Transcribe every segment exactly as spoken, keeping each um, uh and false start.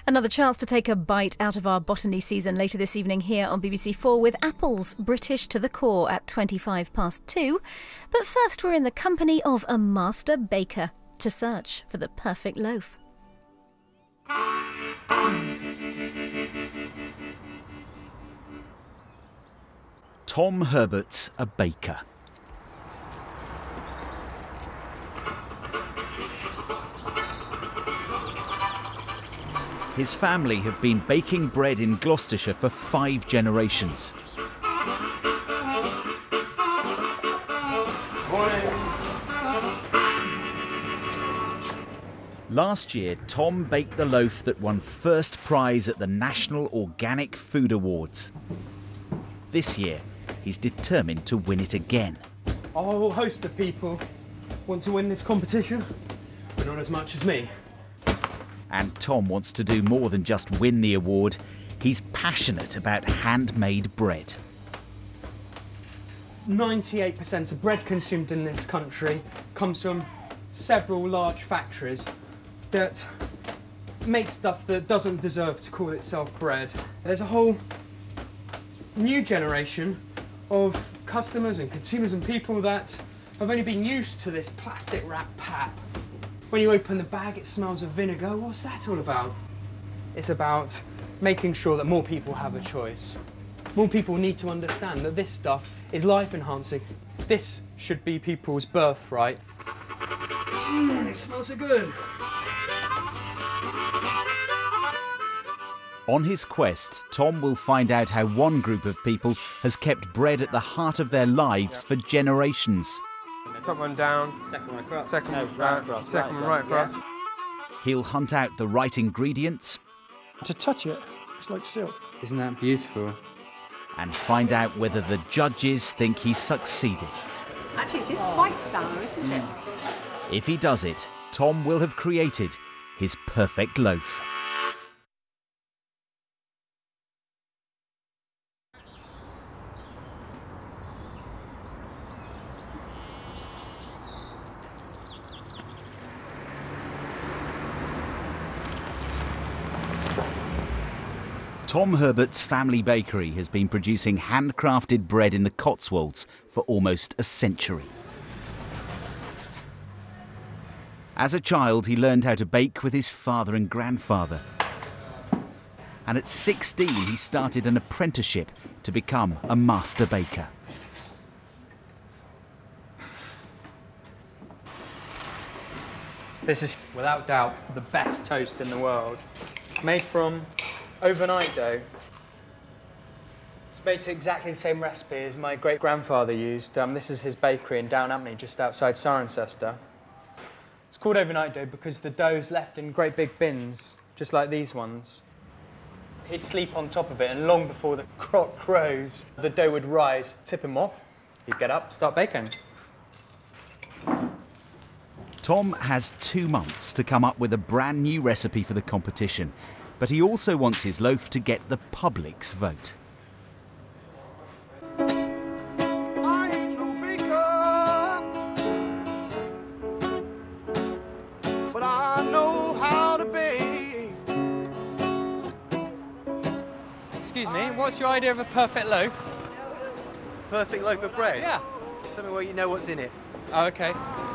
Another chance to take a bite out of our botany season later this evening here on B B C Four with apples, British to the core at twenty-five past two. But first we're in the company of a master baker to search for the perfect loaf. Tom Herbert's a baker. His family have been baking bread in Gloucestershire for five generations. Last year, Tom baked the loaf that won first prize at the National Organic Food Awards. This year, he's determined to win it again. A whole host of people want to win this competition, but not as much as me. And Tom wants to do more than just win the award. He's passionate about handmade bread. ninety-eight percent of bread consumed in this country comes from several large factories that make stuff that doesn't deserve to call itself bread. There's a whole new generation of customers and consumers and people that have only been used to this plastic wrap pap. When you open the bag, it smells of vinegar. What's that all about? It's about making sure that more people have a choice. More people need to understand that this stuff is life-enhancing. This should be people's birthright. Mmm, it smells so good. On his quest, Tom will find out how one group of people has kept bread at the heart of their lives for generations. Top one down. Second one across. Second no, one right across. Second right one right across. across. He'll hunt out the right ingredients. To touch it, it's like silk. Isn't that beautiful? And find out whether the judges think he succeeded. Actually, it is quite sour, isn't it? If he does it, Tom will have created his perfect loaf. Tom Herbert's family bakery has been producing handcrafted bread in the Cotswolds for almost a century. As a child, he learned how to bake with his father and grandfather. And at sixteen, he started an apprenticeship to become a master baker. This is, without doubt, the best toast in the world. Made from overnight dough. It's made to exactly the same recipe as my great-grandfather used. Um, this is his bakery in Down Ampney, just outside Cirencester. It's called overnight dough because the dough's left in great big bins, just like these ones. He'd sleep on top of it, and long before the cock crows, the dough would rise, tip him off. He'd get up, start baking. Tom has two months to come up with a brand new recipe for the competition, but he also wants his loaf to get the public's vote. I ain't no baker, but I know how to bake. Excuse me, what's your idea of a perfect loaf? Perfect loaf of bread? Yeah. Something where you know what's in it. Oh, OK.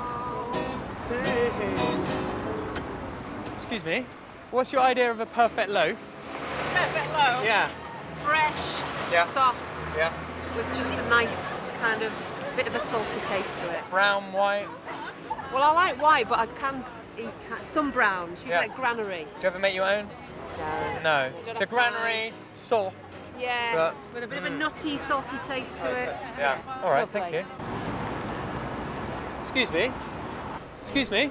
Excuse me, what's your idea of a perfect loaf? Perfect loaf. Yeah. Fresh, Yeah. soft, Yeah. with just a nice kind of bit of a salty taste to it. Brown, white. Well, I like white, but I can eat ca- some browns. Usually Yeah. like granary. Do you ever make your own? No. No. Don't So have granary, time. soft. Yes, But- with a bit of a nutty, salty taste to it. Yeah. All right, thank Lovely. you. Excuse me. Excuse me.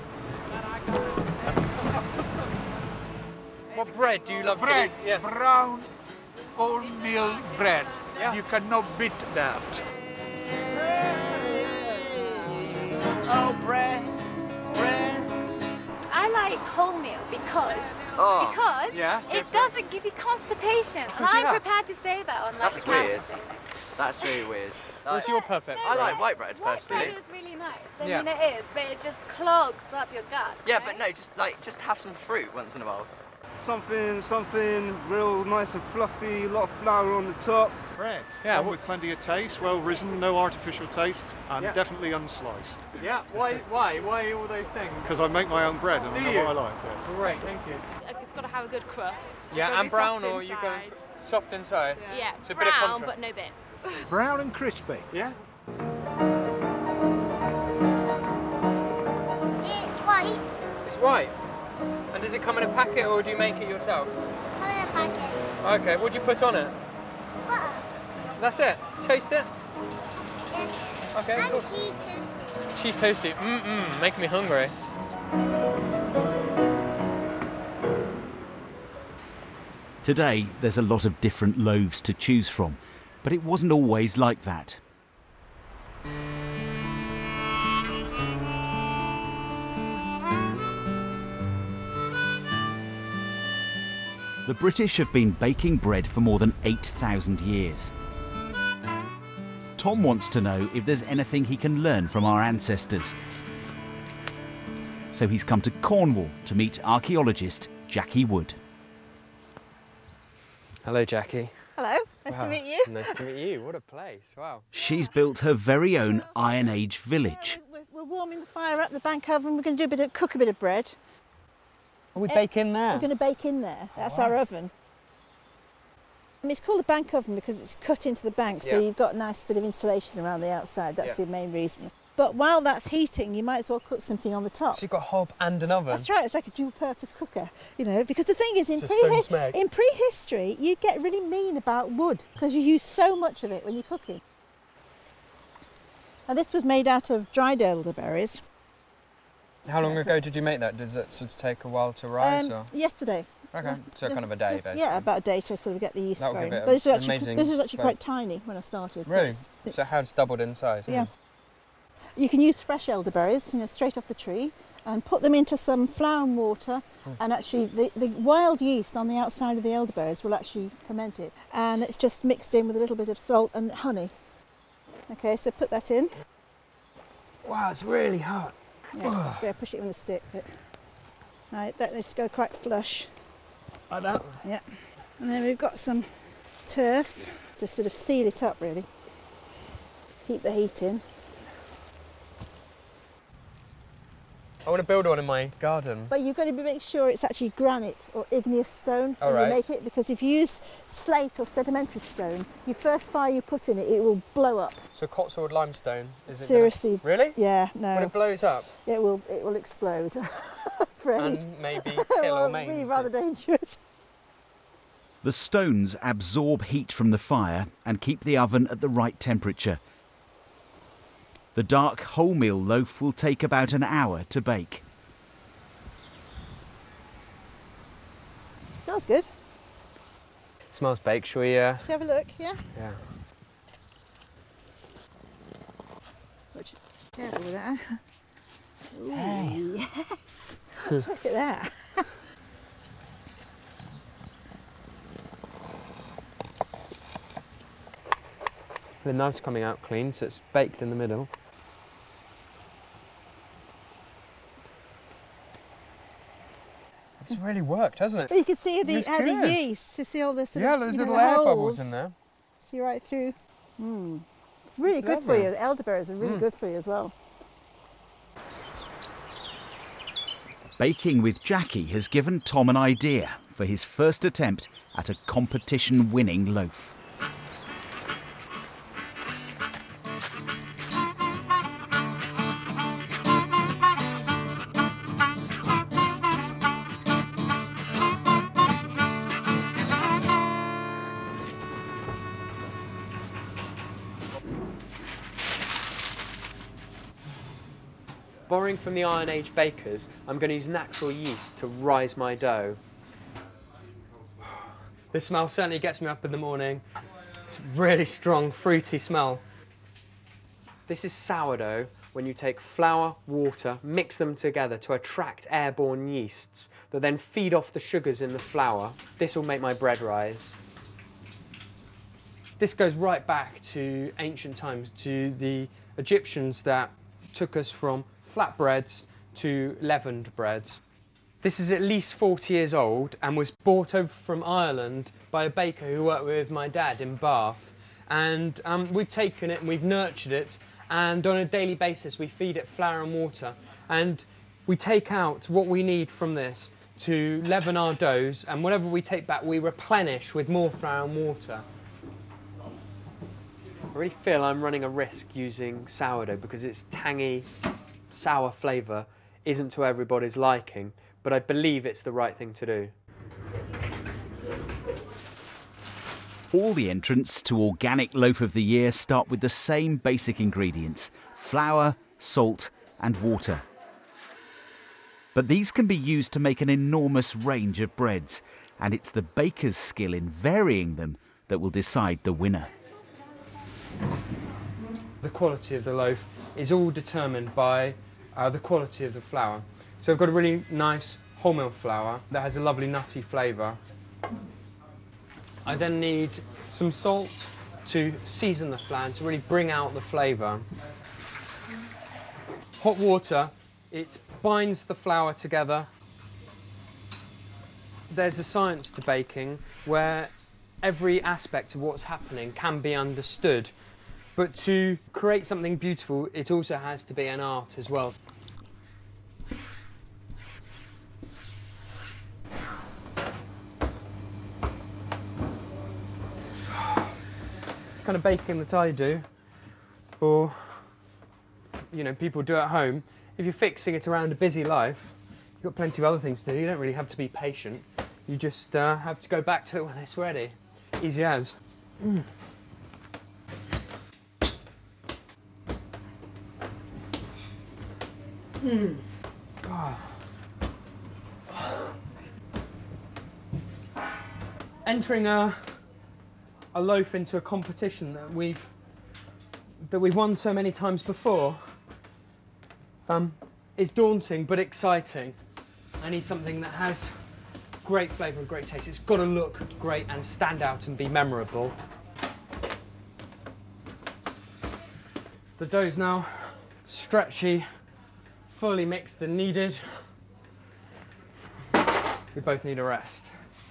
What bread do you love Bread, to eat? Yeah. brown oatmeal bread. Yeah. You cannot beat that. Oh, bread, bread. I like wholemeal because Oh, because yeah, it doesn't give you constipation, and I'm Yeah. prepared to say that on like That's the camera weird. thing. That's really weird. What's your perfect I bread? like white bread, White personally. bread is really nice. I Yeah. mean, it is, but it just clogs up your guts. Yeah, right? but no, just like just have some fruit once in a while. Something, something real nice and fluffy, a lot of flour on the top. Bread. Yeah, One wh- with plenty of taste, well risen, no artificial taste, and Yeah. definitely unsliced. Yeah, why, why, why all those things? Because I make my own bread and Do I know you? what I like. Yes. Great, thank you. It's got to have a good crust. It's Yeah, gotta and be brown, soft or you go inside. soft inside? Yeah, It's a bit of brown contra- but no bits. Brown and crispy. Yeah. It's white. It's white. And does it come in a packet, or do you make it yourself? Come in a packet. Okay, what do you put on it? Butter. That's it. Toast it. Yes. Okay, And cool. cheese toasted. Cheese toasty. Mm-mm, make me hungry. Today, there's a lot of different loaves to choose from, but it wasn't always like that. The British have been baking bread for more than eight thousand years. Tom wants to know if there's anything he can learn from our ancestors. So he's come to Cornwall to meet archaeologist Jackie Wood. Hello, Jackie. Hello, nice Wow, to meet you. Nice to meet you. What a place. Wow. She's built her very own Iron Age village. We're, we're warming the fire up, the bank oven. We're going to do a bit of, cook a bit of bread. We bake in there. We're going to bake in there. That's our oven. And it's called a bank oven because it's cut into the bank, so Yeah. you've got a nice bit of insulation around the outside. That's Yeah. the main reason. But while that's heating, you might as well cook something on the top. So you've got a hob and an oven. That's right, it's like a dual-purpose cooker, you know, because the thing is, in, It's a stone prehi- smeg. in prehistory, you get really mean about wood because you use so much of it when you're cooking. Now, this was made out of dried elderberries. How long ago did you make that? Does it sort of take a while to rise? Um, or? yesterday. Okay, so Yeah, kind of a day, just- basically. Yeah, about a day to sort of get the yeast That'll give going. it But this was an actually, amazing this was actually smell. quite tiny when I started. so Really? it's- So it it's- has doubled in size. hasn't Yeah. it? You can use fresh elderberries, you know, straight off the tree, and put them into some flour and water, Hmm. and actually the, the wild yeast on the outside of the elderberries will actually ferment it. And it's just mixed in with a little bit of salt and honey. Okay, so put that in. Wow, it's really hot. Yeah, yeah, push it with a stick. But, right, let this go quite flush. Like that? Yeah. And then we've got some turf to sort of seal it up, really. Keep the heat in. I want to build one in my garden. But you've got to make sure it's actually granite or igneous stone All when right. you make it, because if you use slate or sedimentary stone, your first fire you put in it, it will blow up. So Cotswold limestone, is it? Seriously. Gonna... Really? Yeah, When no. it blows up It will it will explode. Afraid. and maybe kill Well, or it'll maim. be rather dangerous. The stones absorb heat from the fire and keep the oven at the right temperature. The dark wholemeal loaf will take about an hour to bake. Smells good. Smells baked. Shall we? Uh... Shall we have a look? Yeah. Yeah. Which, careful with that. Ooh, yes. Look at that. The knife's coming out clean, so it's baked in the middle. It's really worked, hasn't But it? you can see the, It's how the good. yeast, you see all the sort Yeah, of, there's you know, little the air holes. bubbles in there. See right through. Mm. Really It's good for lovely. you. The elderberries are really Mm. good for you as well. Baking with Jackie has given Tom an idea for his first attempt at a competition-winning loaf. Borrowing from the Iron Age bakers, I'm going to use natural yeast to rise my dough. This smell certainly gets me up in the morning. It's a really strong, fruity smell. This is sourdough when you take flour, water, mix them together to attract airborne yeasts that then feed off the sugars in the flour. This will make my bread rise. This goes right back to ancient times, to the Egyptians that took us from flatbreads to leavened breads. This is at least forty years old and was brought over from Ireland by a baker who worked with my dad in Bath. And um, we've taken it and we've nurtured it, and on a daily basis we feed it flour and water. And we take out what we need from this to leaven our doughs, and whatever we take back we replenish with more flour and water. I really feel I'm running a risk using sourdough because its tangy, sour flavour isn't to everybody's liking, but I believe it's the right thing to do. All the entrants to Organic Loaf of the Year start with the same basic ingredients: flour, salt and water. But these can be used to make an enormous range of breads, and it's the baker's skill in varying them that will decide the winner. The quality of the loaf is all determined by uh, the quality of the flour. So I've got a really nice wholemeal flour that has a lovely nutty flavour. I then need some salt to season the flour and to really bring out the flavour. Hot water, it binds the flour together. There's a science to baking where every aspect of what's happening can be understood. But to create something beautiful, it also has to be an art as well. Kind of baking that I do, or you know, people do at home, if you're fixing it around a busy life, you've got plenty of other things to do. You don't really have to be patient. You just uh, have to go back to it when it's ready. Easy as. Mm. Mm. Oh. Entering a a loaf into a competition that we've that we've won so many times before um, is daunting but exciting. I need something that has great flavour and great taste. It's got to look great and stand out and be memorable. The dough's now stretchy, fully mixed and kneaded. We both need a rest.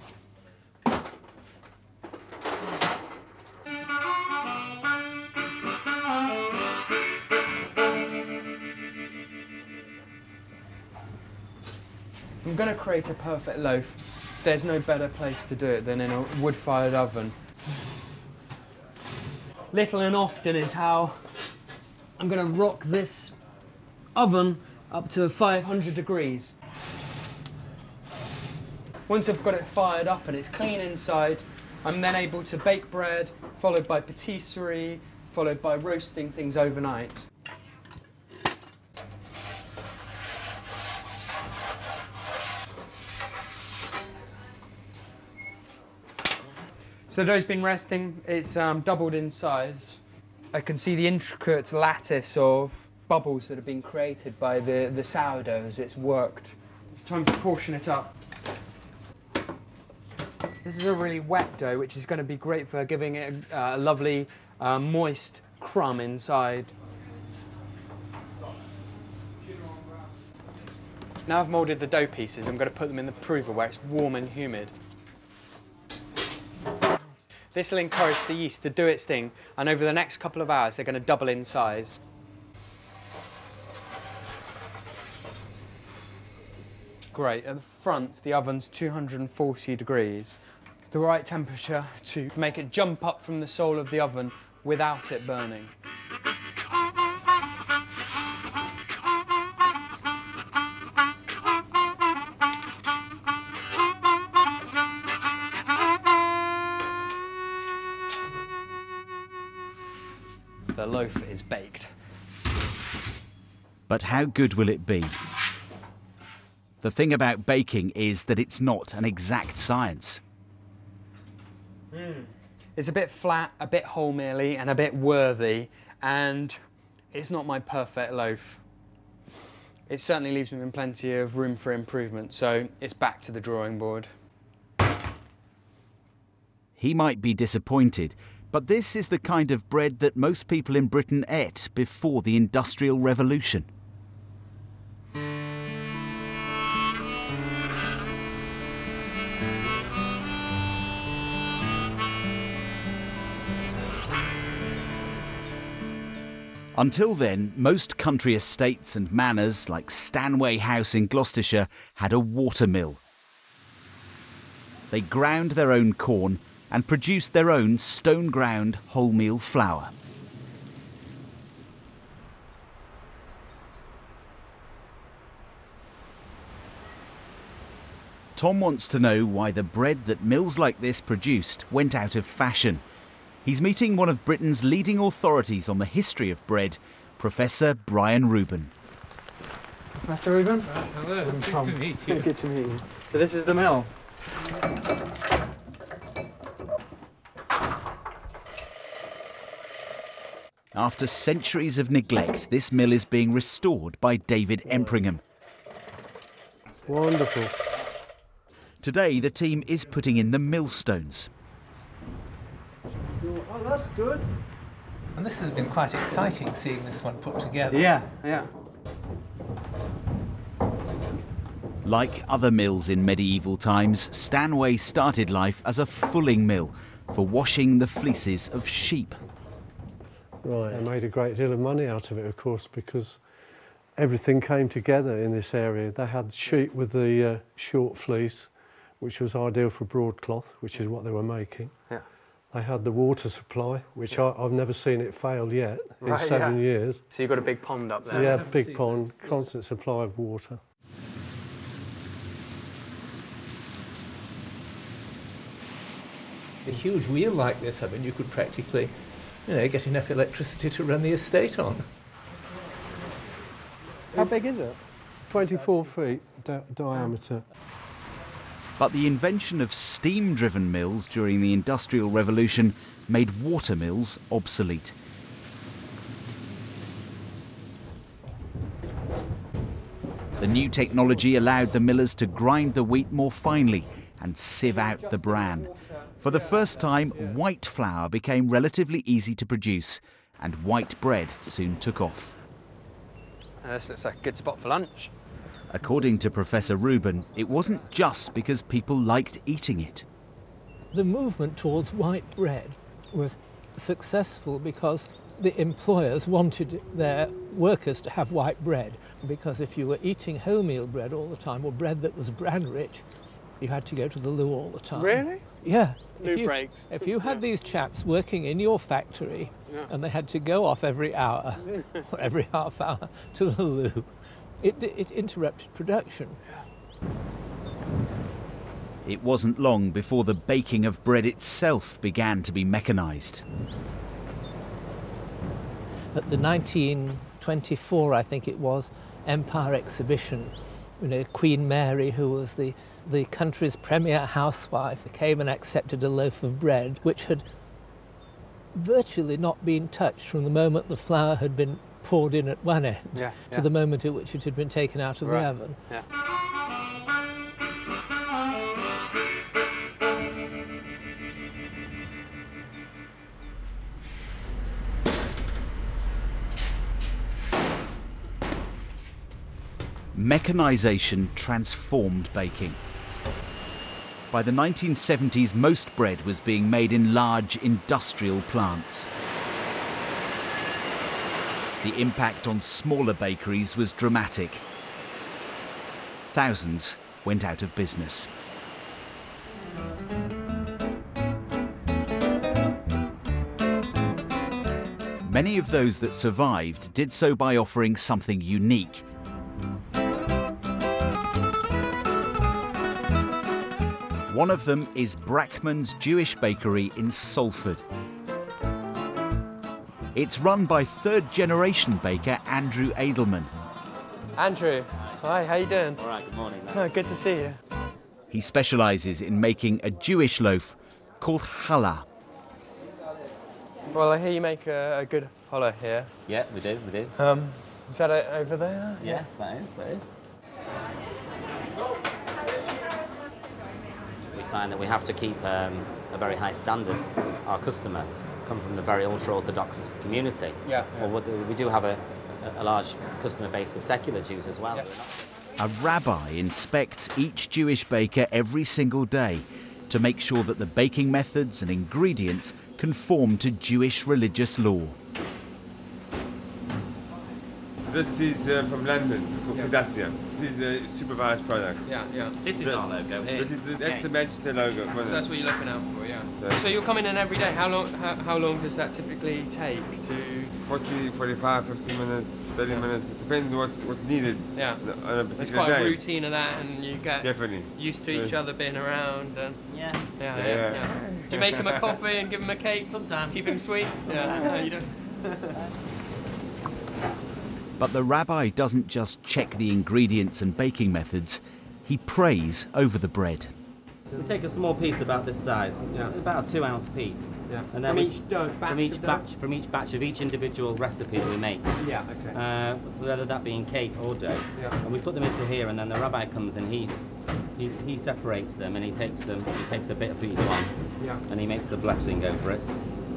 If I'm going to create a perfect loaf, there's no better place to do it than in a wood-fired oven. Little and often is how I'm going to rock this oven up to five hundred degrees. Once I've got it fired up and it's clean inside, I'm then able to bake bread, followed by patisserie, followed by roasting things overnight. So the dough's been resting, it's um, doubled in size. I can see the intricate lattice of bubbles that have been created by the, the sourdough as it's worked. It's time to portion it up. This is a really wet dough, which is going to be great for giving it a, a lovely, uh, moist crumb inside. Now I've moulded the dough pieces, I'm going to put them in the prover where it's warm and humid. This will encourage the yeast to do its thing, and over the next couple of hours they're going to double in size. Great, at the front the oven's two hundred forty degrees, the right temperature to make it jump up from the sole of the oven without it burning. The loaf is baked. But how good will it be? The thing about baking is that it's not an exact science. Mm. It's a bit flat, a bit wholemealy and a bit worthy, and it's not my perfect loaf. It certainly leaves me with plenty of room for improvement, so it's back to the drawing board. He might be disappointed, but this is the kind of bread that most people in Britain ate before the Industrial Revolution. Until then, most country estates and manors, like Stanway House in Gloucestershire, had a watermill. They ground their own corn and produced their own stone-ground wholemeal flour. Tom wants to know why the bread that mills like this produced went out of fashion. He's meeting one of Britain's leading authorities on the history of bread, Professor Brian Reuben. Professor Reuben? Uh, hello, I'm nice Tom. to meet you. Good to meet you. So this is the mill. After centuries of neglect, this mill is being restored by David Empringham. Wonderful. Today, the team is putting in the millstones. Oh, that's good. And this has been quite exciting, seeing this one put together. Yeah, yeah. Like other mills in medieval times, Stanway started life as a fulling mill for washing the fleeces of sheep. Right, they made a great deal of money out of it, of course, because everything came together in this area. They had sheep with the uh, short fleece, which was ideal for broadcloth, which is what they were making. Yeah. They had the water supply, which I, I've never seen it fail yet in Right, seven yeah. years. So you've got a big pond up there? Yeah, big pond, constant supply of water. A huge wheel like this, I mean, you could practically, you know, get enough electricity to run the estate on. How big is it? twenty-four feet di diameter. But the invention of steam-driven mills during the Industrial Revolution made water mills obsolete. The new technology allowed the millers to grind the wheat more finely and sieve out the bran. For the first time, white flour became relatively easy to produce, and white bread soon took off. Uh, this looks like a good spot for lunch. According to Professor Reuben, it wasn't just because people liked eating it. The movement towards white bread was successful because the employers wanted their workers to have white bread, because if you were eating wholemeal bread all the time, or bread that was bran rich, you had to go to the loo all the time. Really? Yeah. Loo if you, breaks. If you had these chaps working in your factory, yeah. and they had to go off every hour or every half hour to the loo, it, it interrupted production. It wasn't long before the baking of bread itself began to be mechanised. At the nineteen twenty-four, I think it was, Empire Exhibition, you know, Queen Mary, who was the, the country's premier housewife, came and accepted a loaf of bread which had virtually not been touched from the moment the flour had been poured in at one end yeah, to yeah. the moment at which it had been taken out of right. the oven. Yeah. Mechanisation transformed baking. By the nineteen seventies, most bread was being made in large industrial plants. The impact on smaller bakeries was dramatic. Thousands went out of business. Many of those that survived did so by offering something unique. One of them is Brackman's Jewish Bakery in Salford. It's run by third-generation baker Andrew Edelman. Andrew, hi, how you doing? All right, good morning. Oh, good to see you. He specialises in making a Jewish loaf called challah. Well, I hear you make a, a good challah here. Yeah, we do, we do. Um, is that it over there? Yes, that is, that is. We find that we have to keep um, a very high standard. Our customers come from the very ultra-Orthodox community. Yeah. yeah. Well, we do have a, a large customer base of secular Jews as well. Yeah. A rabbi inspects each Jewish baker every single day to make sure that the baking methods and ingredients conform to Jewish religious law. This is uh, from London, it's called Pedacia. This is a supervised product. Yeah, yeah. This is The- our logo here. This is the, Okay. that's the Manchester logo. So that's what you're looking out for, yeah. Yeah. So you're coming in every day. How long? How, how long does that typically take to? forty, forty-five, fifty minutes, thirty minutes. It depends what's what's needed. Yeah. On a particular There's quite day. a routine of that, and you get Definitely. used to each Yeah. other being around. And Yeah. Yeah, Yeah, yeah, yeah. yeah. Do you make him a coffee and give him a cake? Sometimes. Keep him sweet? Yeah. Sometimes. No, you don't. But the rabbi doesn't just check the ingredients and baking methods, he prays over the bread. We take a small piece about this size, Yeah. about a two ounce piece. Yeah. And then From we- each dough, batch from each of dough? batch, from each batch of each individual recipe that we make. Yeah, okay. Uh, whether that be in cake or dough. Yeah. And we put them into here, and then the rabbi comes and he, he he separates them, and he takes them. He takes a bit for each one. Yeah. And he makes a blessing over it.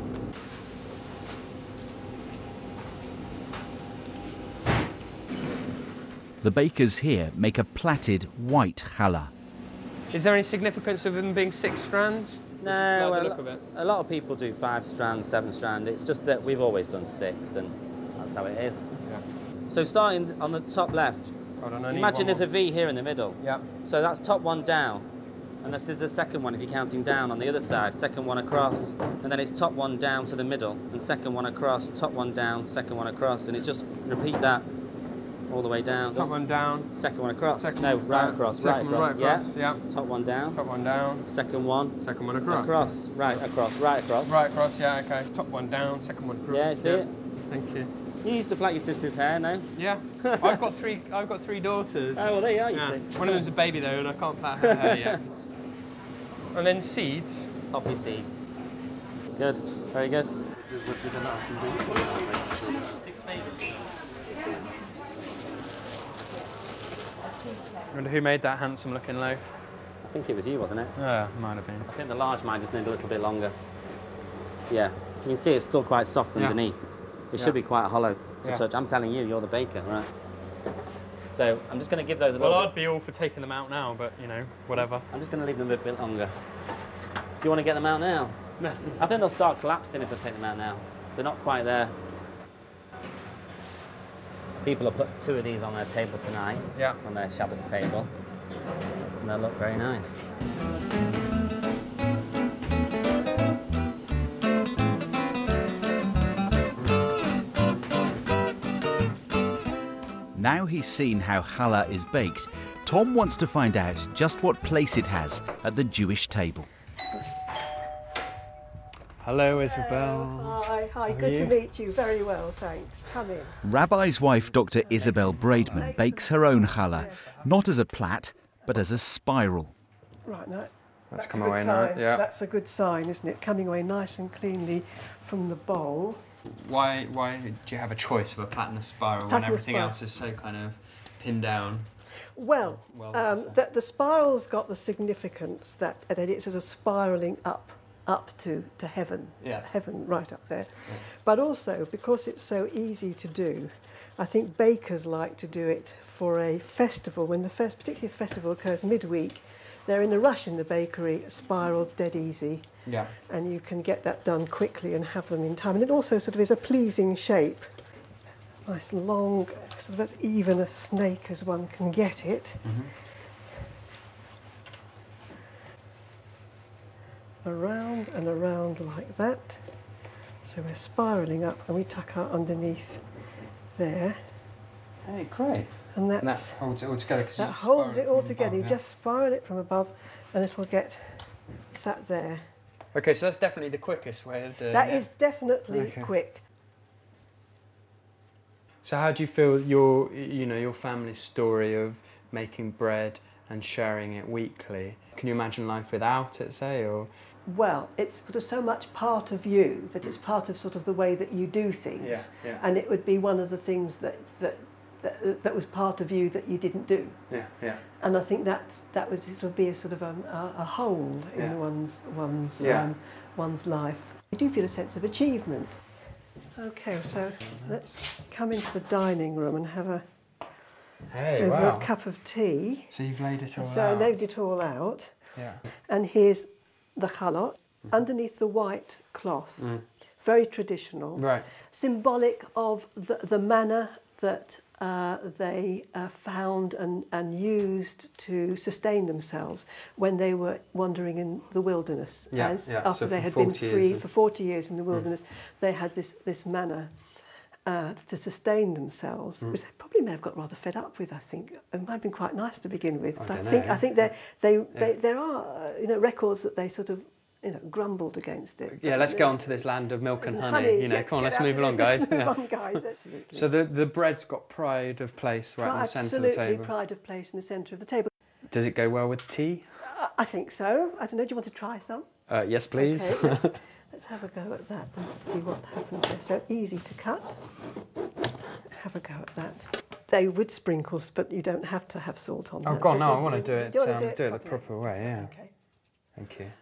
The bakers here make a plaited white challah. Is there any significance of them being six strands? No, Like the well, look of it. a lot of people do five strand, seven strand. It's just that we've always done six, and that's how it is. Yeah. So starting on the top left, Hold on, I need imagine one there's more. a V here in the middle. Yeah. So that's top one down, and this is the second one if you're counting down on the other side. Second one across, and then it's top one down to the middle, and second one across, top one down, second one across, and it's just repeat that all the way down. Top one down. Second one across. Second no, one right down. across. Second right one across. right across, Yeah. yeah. Top one down. Top one down. Second one. Second one across. Across. Right across. Right across. Right across, yeah, okay. Top one down, second one across. Yeah, see it? Thank you. You used to plait your sister's hair, no? Yeah. I've got three I've got three daughters. Oh, well, there you are, you yeah. see. One of them's a baby though, and I can't plait her hair yet. And then seeds. Poppy seeds. Good. Very good. I wonder who made that handsome looking loaf? I think it was you, wasn't it? Yeah, might have been. I think the large mine just need a little bit longer. Yeah. You can see it's still quite soft Yeah. underneath. It Yeah. should be quite hollow to Yeah. touch. I'm telling you, you're the baker, right? So I'm just going to give those a Well, little I'd be all for taking them out now, but you know, whatever. I'm just going to leave them a bit longer. Do you want to get them out now? No. I think they'll start collapsing if I take them out now. They're not quite there. People have put two of these on their table tonight, Yeah. on their Shabbos table, and they'll look very nice. Now he's seen how challah is baked, Tom wants to find out just what place it has at the Jewish table. Hello, Isabel. Hi, hi, How are good to you? meet you. Very well, thanks. Come in. Rabbi's wife, Doctor Isabel Braidman, bakes her own challah, not as a plait, but as a spiral. Right, now, That's that's come a good away now, sign. yeah. That's a good sign, isn't it? Coming away nice and cleanly from the bowl. Why why do you have a choice of a plait and a spiral when Plait and a everything spiral. else is so kind of pinned down? Well, Well, um, the, the spiral's got the significance that, that it's sort of spiralling up, up to, to heaven, Yeah. heaven right up there. But also, because it's so easy to do, I think bakers like to do it for a festival. When the fest, particularly if the festival occurs midweek, they're in a rush in the bakery, spiral dead easy. Yeah. And you can get that done quickly and have them in time. And it also sort of is a pleasing shape. Nice long, sort of as even a snake as one can get it. Around and around like that. So we're spiralling up and we tuck our underneath there. Hey, great. And that's, And that holds it all together. 'cause that you holds spiral it all from together. above, You yeah. just spiral it from above and it'll get sat there. Okay, so that's definitely the quickest way of doing That it. is definitely Okay. quick. So how do you feel your, you know, your family's story of making bread and sharing it weekly? Can you imagine life without it, say, or? Well, it's sort of so much part of you that it's part of sort of the way that you do things. Yeah, yeah. And it would be one of the things that, that, that, that was part of you that you didn't do. Yeah, yeah. And I think that that would sort of be a sort of um, a, a hole in Yeah. one's one's Yeah. um, one's life. You do feel a sense of achievement. Okay, so let's come into the dining room and have a Hey, over wow. a cup of tea. So you've laid it all so out. I laid it all out. Yeah. And here's the challah underneath the white cloth. Mm. Very traditional. Right. Symbolic of the, the manna that uh, they uh, found and, and used to sustain themselves when they were wandering in the wilderness. Yeah, as yeah. after So they for had been forty free years. for forty years in the wilderness, mm. they had this, this manna uh, to sustain themselves, mm. which they probably may have got rather fed up with, I think. It might have been quite nice to begin with, I but I, don't think know. I think they, they, Yeah. they, there are uh, you know, records that they sort of you know, grumbled against it. Yeah, But, let's uh, go on to this land of milk and honey. honey, You know, let's come on, get let's out move of along, it. guys. Let's move Yeah. on, guys, absolutely. So the, the bread's got pride of place right in the centre of the Absolutely table. pride of place in the centre of the table. Does it go well with tea? Uh, I think so. I don't know, do you want to try some? Uh, yes, please. Okay, let's, let's have a go at that and see what happens there. So easy to cut. Have a go at that. They would sprinkles, but you don't have to have salt on Oh, that. God, But no, I you- want to you- do it, you wanna um, do it do it the properly? proper way, yeah. Okay. Thank you.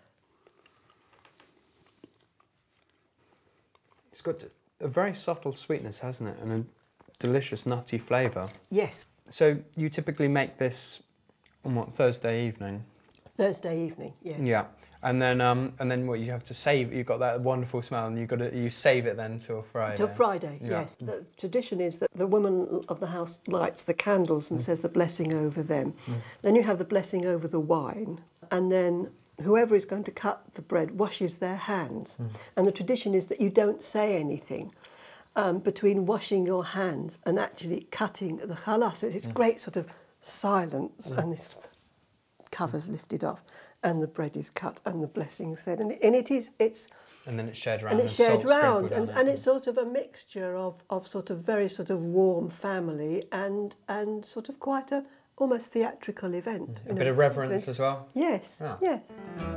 It's got a very subtle sweetness, hasn't it? And a delicious nutty flavour. Yes. So you typically make this on what, Thursday evening? Thursday evening, yes. Yeah. And then, um, and then what you have to save? You've got that wonderful smell, and you got to you save it then till Friday. Till Friday, Yeah. yes. The tradition is that the woman of the house lights the candles and Mm. says the blessing over them. Mm. Then you have the blessing over the wine, and then whoever is going to cut the bread washes their hands. Mm. And the tradition is that you don't say anything um, between washing your hands and actually cutting the challah. So it's Mm. great sort of silence, Mm. and this cover's lifted off, and the bread is cut, and the blessing said. And, and it is, it's... And then it's shared around. And it's shared salt sprinkled round, on and, it. and it's sort of a mixture of, of sort of very sort of warm family and and sort of quite a almost theatrical event. A you bit know. of reverence It's- as well? Yes, Ah. yes.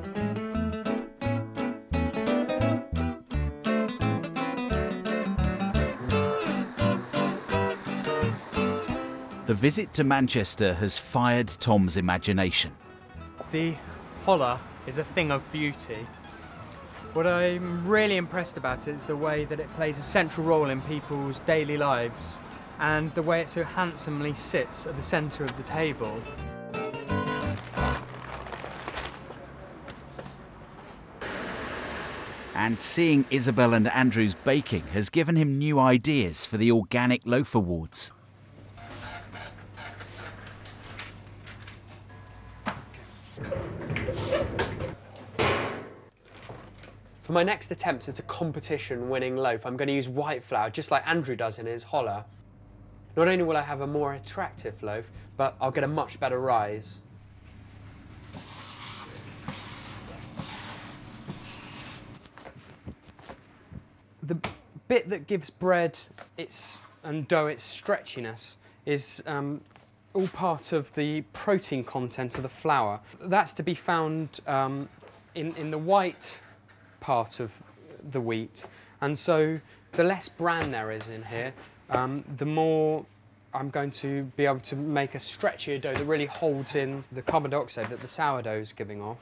The visit to Manchester has fired Tom's imagination. The holler is a thing of beauty. What I'm really impressed about it is the way that it plays a central role in people's daily lives, and the way it so handsomely sits at the centre of the table. And seeing Isabel and Andrew's baking has given him new ideas for the Organic Loaf Awards. For my next attempt at a competition-winning loaf, I'm going to use white flour, just like Andrew does in his holler. Not only will I have a more attractive loaf, but I'll get a much better rise. The bit that gives bread its and dough its stretchiness is um, all part of the protein content of the flour. That's to be found um, in, in the white part of the wheat, and so the less bran there is in here, um, the more I'm going to be able to make a stretchier dough that really holds in the carbon dioxide that the sourdough is giving off.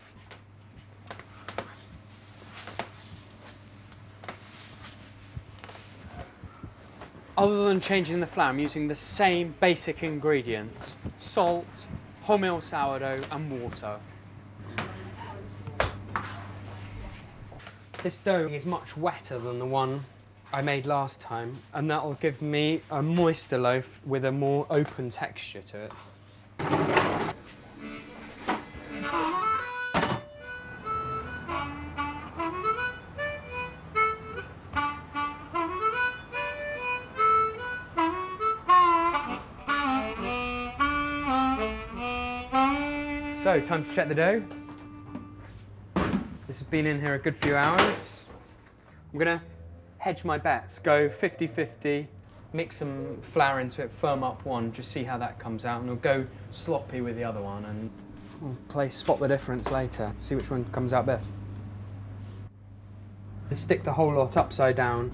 Other than changing the flour, I'm using the same basic ingredients: salt, wholemeal sourdough and water. This dough is much wetter than the one I made last time, and that'll give me a moister loaf with a more open texture to it. So, time to check the dough. This has been in here a good few hours. I'm going to hedge my bets, go fifty fifty, mix some flour into it, firm up one, just see how that comes out, and I'll go sloppy with the other one and we'll play spot the difference later, see which one comes out best. And stick the whole lot upside down.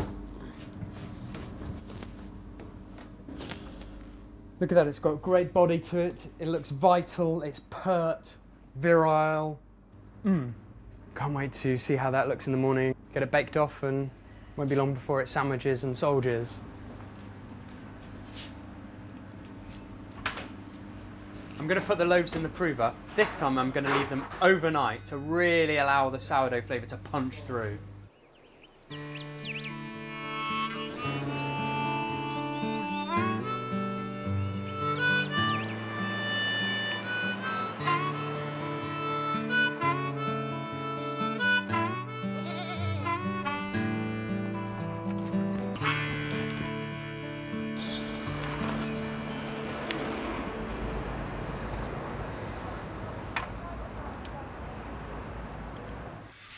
Look at that, it's got a great body to it, it looks vital, it's pert, virile. Mmm. Can't wait to see how that looks in the morning. Get it baked off and won't be long before it's sandwiches and soldiers. I'm going to put the loaves in the prover. This time I'm going to leave them overnight to really allow the sourdough flavour to punch through.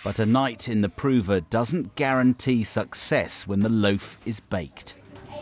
But a night in the prover doesn't guarantee success when the loaf is baked.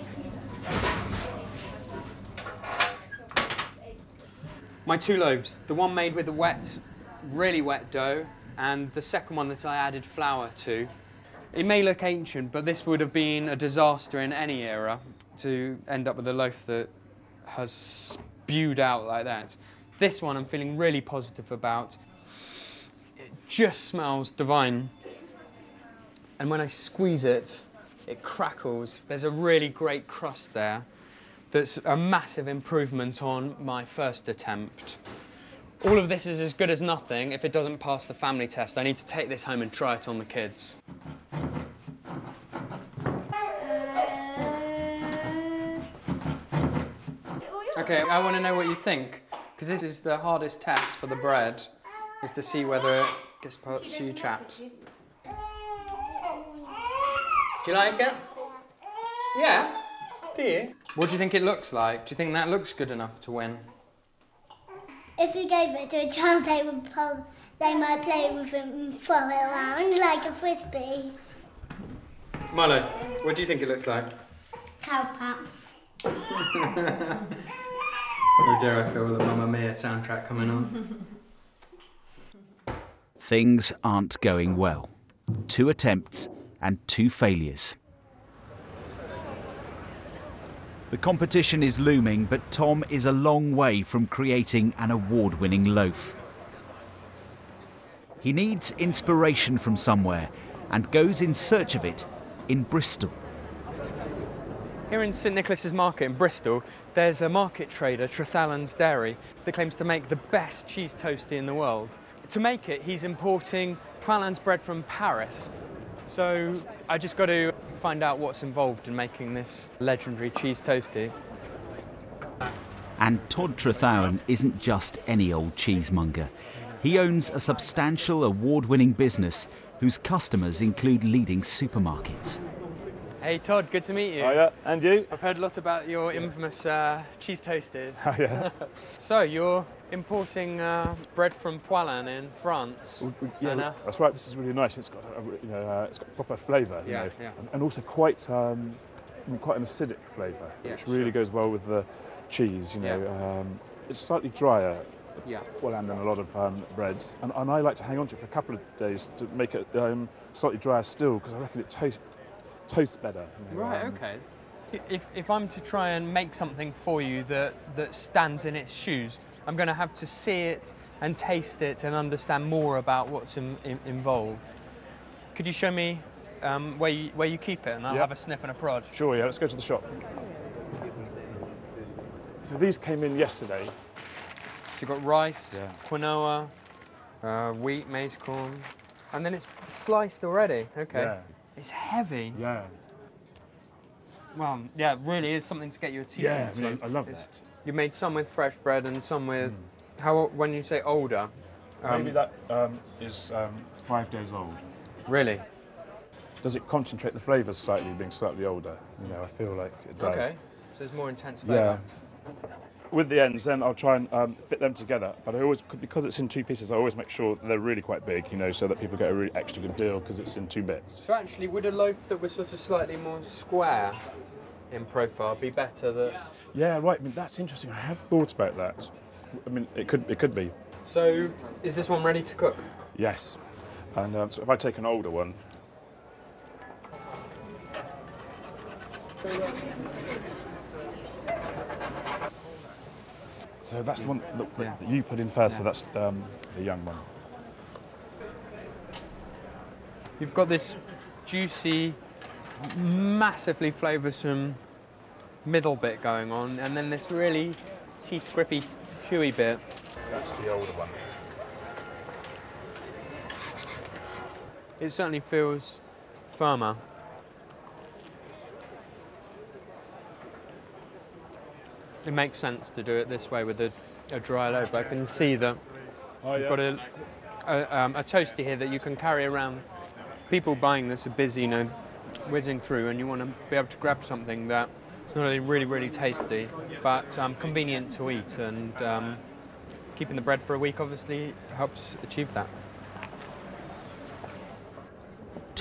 My two loaves, the one made with the wet, really wet dough, and the second one that I added flour to. It may look ancient, but this would have been a disaster in any era to end up with a loaf that has spewed out like that. This one I'm feeling really positive about. It just smells divine. And when I squeeze it, it crackles. There's a really great crust there that's a massive improvement on my first attempt. All of this is as good as nothing if it doesn't pass the family test. I need to take this home and try it on the kids. Okay, I want to know what you think, because this is the hardest test for the bread, is to see whether it gets past you chaps. Do you like it? Yeah? Do you? What do you think it looks like? Do you think that looks good enough to win? If you gave it to a child, they would pull, they might play with it and throw it around like a frisbee. Milo, what do you think it looks like? Cow pat. Oh dear, I feel the Mamma Mia soundtrack coming on. Things aren't going well. Two attempts and two failures. The competition is looming, but Tom is a long way from creating an award-winning loaf. He needs inspiration from somewhere and goes in search of it in Bristol. Here in St Nicholas's Market in Bristol, there's a market trader, Trethallan's Dairy, that claims to make the best cheese toastie in the world. To make it, he's importing Poilin's bread from Paris. So I just got to find out what's involved in making this legendary cheese toastie. And Todd Trethallan isn't just any old cheesemonger. He owns a substantial award-winning business whose customers include leading supermarkets. Hey Todd, good to meet you. Hiya, and you? I've heard a lot about your infamous uh, cheese toasties. Oh, yeah. So you're importing uh, bread from Poilin in France. We, we, yeah, and, uh, that's right. This is really nice. It's got, a, you know, uh, it's got proper flavour, you Yeah, know, yeah. and, and also quite, um, quite an acidic flavour, Yeah, which really sure. goes well with the cheese. You know, Yeah. um, it's slightly drier. Yeah. Poilin than a lot of um, breads, and, and I like to hang on to it for a couple of days to make it um, slightly drier still, because I reckon it toast, toasts better. You know, Right, um, okay. If, if I'm to try and make something for you that, that stands in its shoes, I'm going to have to see it and taste it and understand more about what's in, in, involved. Could you show me um, where, you, where you keep it, and I'll Yeah. have a sniff and a prod? Sure, yeah, let's go to the shop. So these came in yesterday. So you've got rice, Yeah. quinoa, uh, wheat, maize, corn, and then it's sliced already. Okay. Yeah. It's heavy. Yeah. Well, yeah, it really is something to get your teeth Yeah, I into. mean, I love It's- that. You made some with fresh bread and some with, how, when you say older? um, Maybe that um, is um, five days old. Really? Does it concentrate the flavours slightly, being slightly older? You know, I feel like it does. Okay, so there's more intense Yeah. flavour. With the ends, then I'll try and um, fit them together. But I always, because it's in two pieces, I always make sure they're really quite big, you know, so that people get a really extra good deal because it's in two bits. So actually, would a loaf that was sort of slightly more square in profile be better that... Yeah, right. I mean, that's interesting. I have thought about that. I mean, it could, it could be. So, is this one ready to cook? Yes. And um, so if I take an older one. So that's the one that, Yeah. that you put in first, so Yeah. that's um, the young one. You've got this juicy, massively flavoursome middle bit going on, and then this really teeth grippy, chewy bit. That's the older one. It certainly feels firmer. It makes sense to do it this way with a, a dry loaf. I can see that Oh, you've yeah. got a, a, um, a toasty here that you can carry around. People buying this are busy, you know, whizzing through, and you want to be able to grab something that it's not only really, really tasty, but um, convenient to eat, and um, keeping the bread for a week obviously helps achieve that.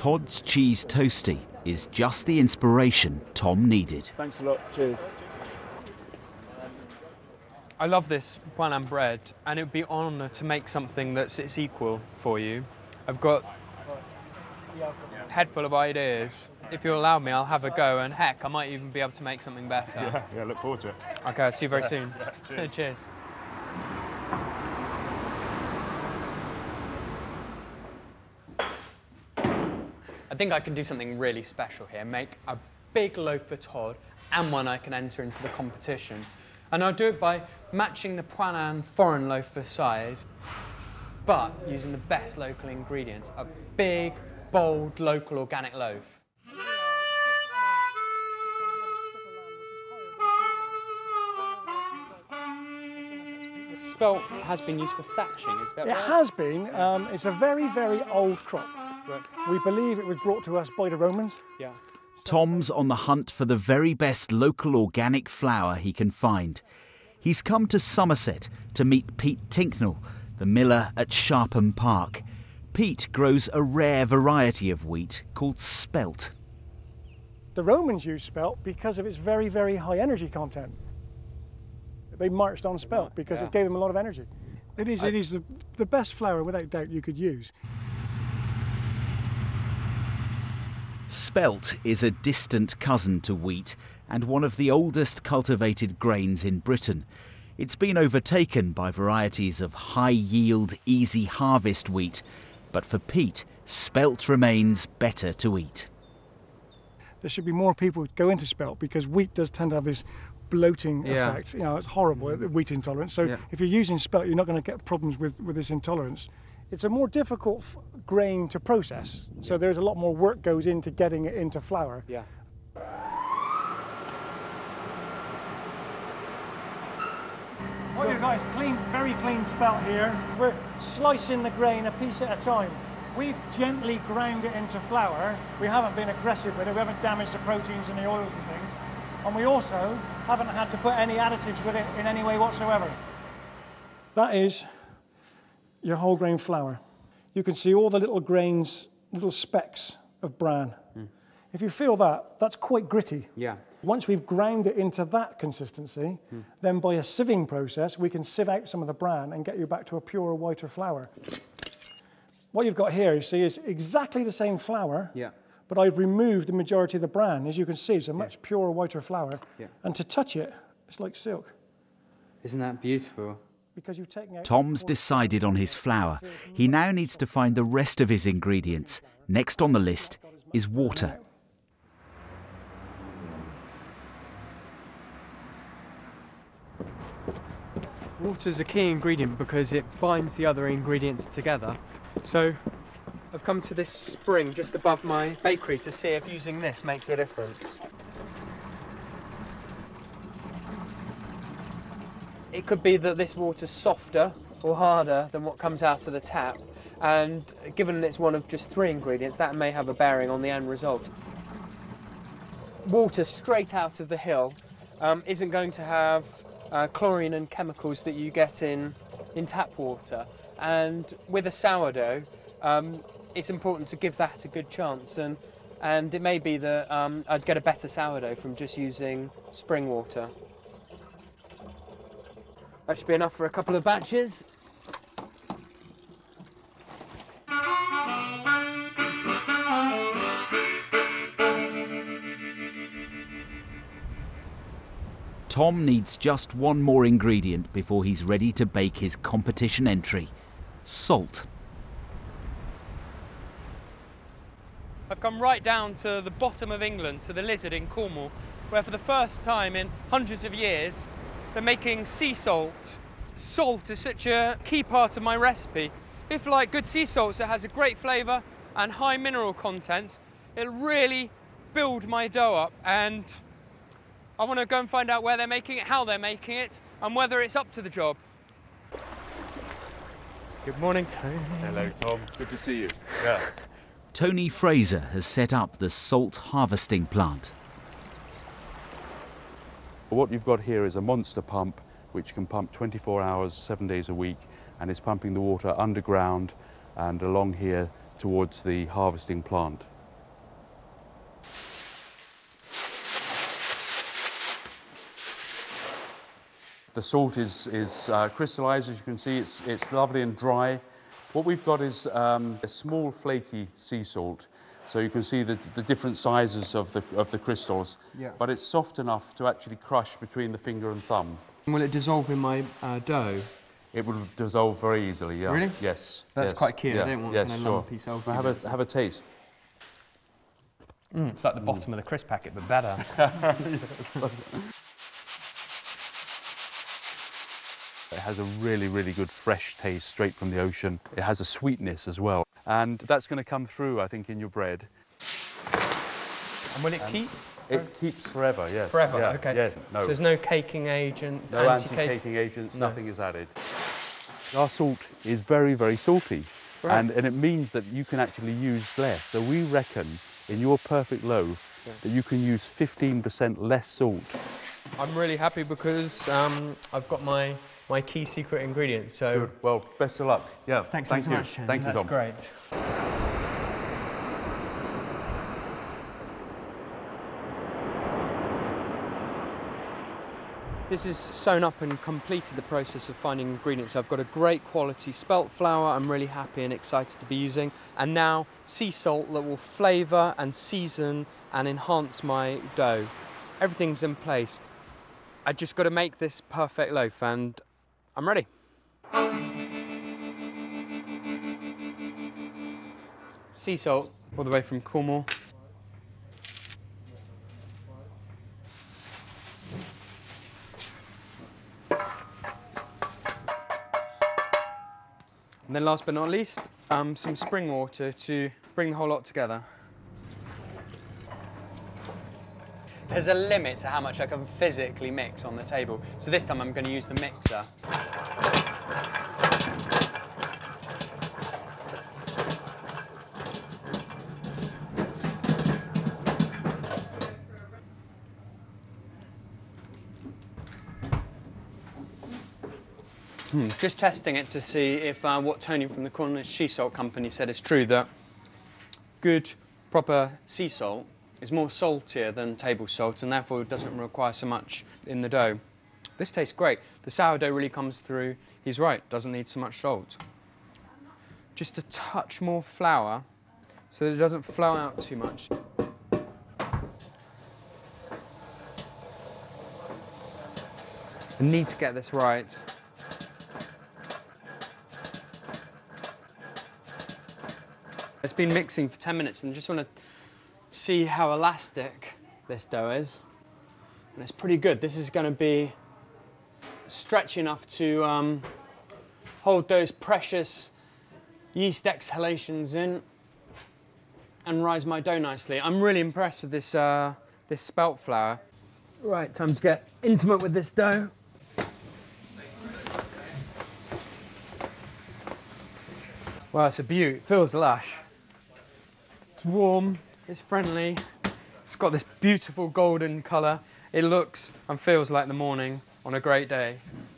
Todd's cheese toasty is just the inspiration Tom needed. Thanks a lot. Cheers. I love this Pan bread, and it would be an honour to make something that's its equal for you. I've got a head full of ideas. If you'll allow me, I'll have a go, and heck, I might even be able to make something better. Yeah, yeah, look forward to it. Okay, I'll see you very Yeah, soon. yeah, cheers. Cheers. I think I can do something really special here, make a big loaf for Todd and one I can enter into the competition. And I'll do it by matching the Poinan foreign loaf for size, but using the best local ingredients, a big, bold, local organic loaf. Spelt has been used for thatching, is that It right? has been. Um, it's a very, very old crop. Right. We believe it was brought to us by the Romans. Yeah. Tom's on the hunt for the very best local organic flour he can find. He's come to Somerset to meet Pete Tinknell, the miller at Sharpham Park. Pete grows a rare variety of wheat called spelt. The Romans used spelt because of its very, very high energy content. They marched on spelt because Yeah. it gave them a lot of energy. It is, I- it is the, the best flour, without doubt, you could use. Spelt is a distant cousin to wheat and one of the oldest cultivated grains in Britain. It's been overtaken by varieties of high-yield, easy harvest wheat, but for Pete, spelt remains better to eat. There should be more people who go into spelt because wheat does tend to have this bloating Yeah. effect. You know, it's horrible, the wheat intolerance. So Yeah. if you're using spelt, you're not going to get problems with, with this intolerance. It's a more difficult f grain to process, so there's a lot more work goes into getting it into flour. Yeah. What you guys, clean, very clean spelt here. We're slicing the grain a piece at a time. We've gently ground it into flour. We haven't been aggressive with it. We haven't damaged the proteins and the oils and things. And we also haven't had to put any additives with it in any way whatsoever. That is your whole grain flour. You can see all the little grains, little specks of bran. Mm. If you feel that, that's quite gritty. Yeah. Once we've ground it into that consistency, Mm. then by a sieving process, we can sieve out some of the bran and get you back to a purer, whiter flour. What you've got here, you see, is exactly the same flour, Yeah. but I've removed the majority of the bran. As you can see, it's a much purer, whiter flour. Yeah. And to touch it, it's like silk. Isn't that beautiful? Because you've taken out... Tom's decided on his flour. He now needs to find the rest of his ingredients. Next on the list is water. Water's a key ingredient because it binds the other ingredients together. So I've come to this spring just above my bakery to see if using this makes a difference. It could be that this water's softer or harder than what comes out of the tap, and given it's one of just three ingredients, that may have a bearing on the end result. Water straight out of the hill um, isn't going to have uh, chlorine and chemicals that you get in, in tap water, and with a sourdough, um, it's important to give that a good chance, and, and it may be that um, I'd get a better sourdough from just using spring water. That should be enough for a couple of batches. Tom needs just one more ingredient before he's ready to bake his competition entry: salt. I've come right down to the bottom of England, to the Lizard in Cornwall, where for the first time in hundreds of years, they're making sea salt. Salt is such a key part of my recipe. If, like good sea salts, it has a great flavour and high mineral content, it'll really build my dough up, and I want to go and find out where they're making it, how they're making it, and whether it's up to the job. Good morning, Tony. Hello, Tom. Good to see you. Yeah. Tony Fraser has set up the salt harvesting plant. What you've got here is a monster pump which can pump twenty-four hours, seven days a week, and is pumping the water underground and along here towards the harvesting plant. The salt is, is uh, crystallised, as you can see. It's, it's lovely and dry. What we've got is um, a small flaky sea salt. So you can see the, the different sizes of the, of the crystals. Yeah. But it's soft enough to actually crush between the finger and thumb. And will it dissolve in my uh, dough? It will dissolve very easily, yeah. Really? Yes. That's yes, quite key. Yeah, I don't want yes, kind of sure. lumpy selfie. Well, have a have a taste. Mm, it's like the bottom mm. of the crisp packet, but better. Yes. It has a really, really good fresh taste straight from the ocean. It has a sweetness as well. And that's going to come through, I think, in your bread. And will it and keep? It keeps forever, yes. Forever, yeah, okay. Yes, no. So there's no caking agent? No anti-caking agents, no. Nothing is added. Our salt is very, very salty. Right. And, and it means that you can actually use less. So we reckon in your perfect loaf yeah. that you can use fifteen percent less salt. I'm really happy because um, I've got my, my key secret ingredient, so... Good. Well, best of luck. Yeah, Thanks thank so you. much. Thank you, Tom. That's great. This is sewn up and completed the process of finding ingredients. I've got a great quality spelt flour I'm really happy and excited to be using, and now sea salt that will flavour and season and enhance my dough. Everything's in place. I just got to make this perfect loaf and I'm ready. Sea salt all the way from Cornwall. And then last but not least, um, some spring water to bring the whole lot together. There's a limit to how much I can physically mix on the table. So this time I'm going to use the mixer. Hmm. Just testing it to see if uh, what Tony from the Cornish Sea Salt Company said is true, that good, proper sea salt is more saltier than table salt and therefore doesn't require so much in the dough. This tastes great. The sourdough really comes through. He's right, doesn't need so much salt. Just a touch more flour so that it doesn't flow out too much. I need to get this right. It's been mixing for ten minutes and I just want to see how elastic this dough is. And it's pretty good. This is going to be stretchy enough to um, hold those precious yeast exhalations in and rise my dough nicely. I'm really impressed with this, uh, this spelt flour. Right, time to get intimate with this dough. Wow, it's a beaut. It feels lush. It's warm, it's friendly, it's got this beautiful golden colour. It looks and feels like the morning on a great day.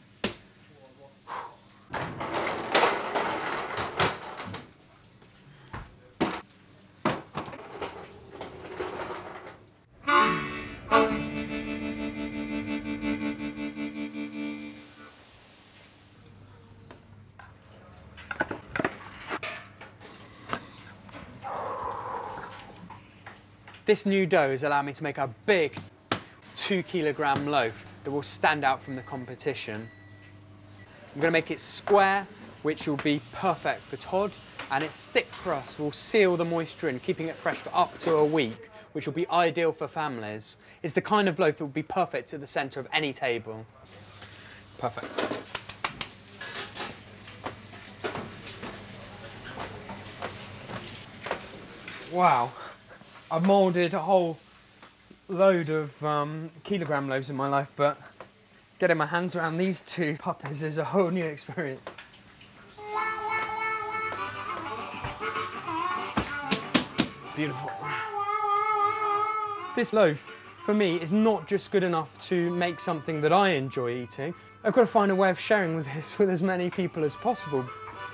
This new dough has allowed me to make a big two kilogram loaf that will stand out from the competition. I'm going to make it square, which will be perfect for Todd, and its thick crust will seal the moisture in, keeping it fresh for up to a week, which will be ideal for families. It's the kind of loaf that will be perfect at the centre of any table. Perfect. Wow. I've moulded a whole load of um, kilogram loaves in my life, but getting my hands around these two puppies is a whole new experience. Beautiful. This loaf, for me, is not just good enough to make something that I enjoy eating. I've got to find a way of sharing with this with as many people as possible.